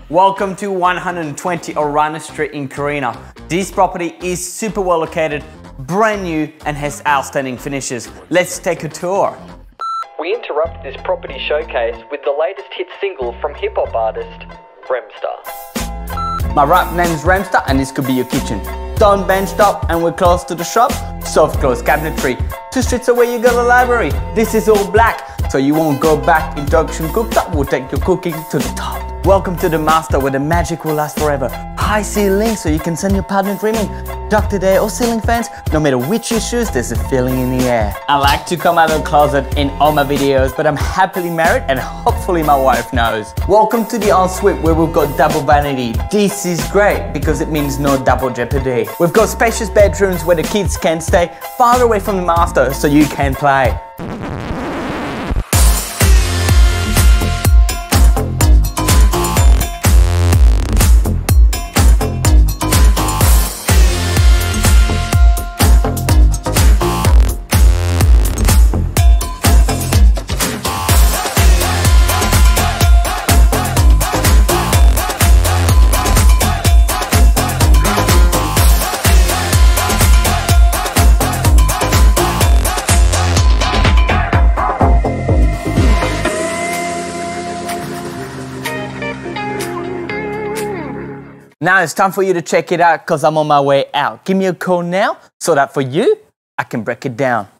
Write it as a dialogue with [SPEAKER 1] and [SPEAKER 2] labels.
[SPEAKER 1] Welcome to 120 Orana Street in Carina. This property is super well located, brand new and has outstanding finishes. Let's take a tour.
[SPEAKER 2] We interrupt this property showcase with the latest hit single from hip-hop artist Remstar.
[SPEAKER 1] My rap name's Remstar and this could be your kitchen. Don't bench top and we're close to the shop. Soft close cabinetry. 2 streets away you got a library. This is all black, so you won't go back. Induction cooktop will take your cooking to the top. Welcome to the master where the magic will last forever. High ceiling so you can send your partner dreaming. Ducted air or ceiling fans, no matter which you choose, there's a feeling in the air. I like to come out of the closet in all my videos, but I'm happily married and hopefully my wife knows. Welcome to the ensuite where we've got double vanity. This is great because it means no double jeopardy. We've got spacious bedrooms where the kids can stay far away from the master so you can play. Now it's time for you to check it out because I'm on my way out. Give me a call now so that for you, I can break it down.